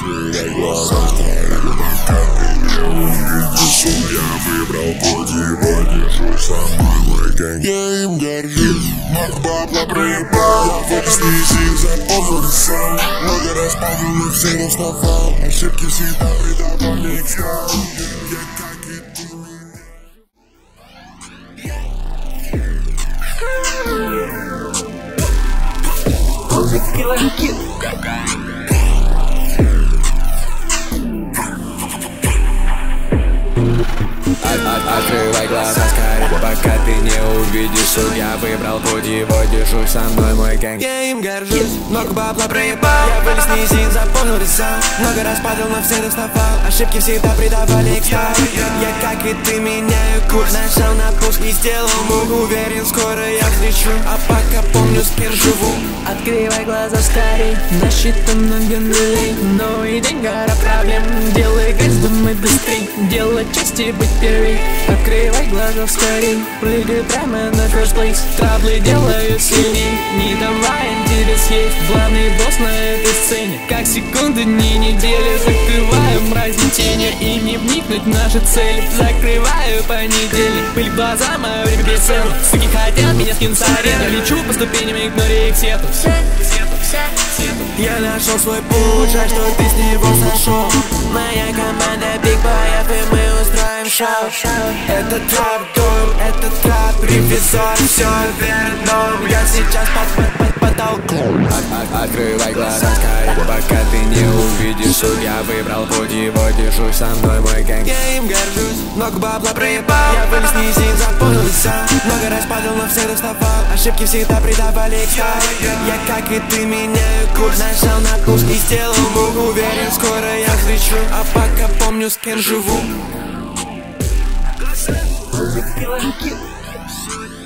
Открывай глаза, я выбрал путь, его держу со мной мой гэнг. Я им горжусь, много бабла проебал. Я вырос не из них, запомнил сам. Много раз падал, но все равно вставал. Ошибки всегда придавали к скалам. Я как и ты меня. Открывай глаза скорее, пока ты не увидишь суд. Я выбрал путь, его держу со мной мой гэнг. Я им горжусь, много бабла проебал. Я вылез не из них, запомнил сам. Много раз падал, но всегда вставал. Ошибки всегда придавали к стаю. Я как и ты меняю курс. Нажал на пуск и сделал мув. Уверен, скоро я взлечу, а пока помню, с кем живу. Открывай глаза скорей, на счету много нулей. Новый день, гора проблем. Делай гайз, думай быстрей. Делать честь и быть первей. Открывай глаза скорей, прыгай прямо на first place. Траблы делают сильней, не давай интерес есть. Главный босс на этой сцене, как секунды, дни, недели. Закрываю мрази тени и не вникнуть в наши цели. Закрываю понедельник, пыль в глаза, мое время бесценно. Суки хотят меня скинуть с арены. Лечу по ступеням, игнорируя их сету. Я нашел свой путь, жаль, что ты с него сошел. Моя команда Big Boy'ев, и мы устроим шоу. Это трап-дом, это трап-ревизор. Все вверх дном, я сейчас под потолком. Открывай глаза скорее, пока ты не увидишь суд. Я выбрал путь, его держу со мной мой гэнг. Я им горжусь, много бабла проебал. Я вылез не из них, запомнил сам. Много раз падал, но всегда вставал. Ошибки всегда придавали к стаю. Я как и ты меняю курс. Нажал на пуск и сделал мув. Уверен, скоро я взлечу, а пока помню, с кем живу.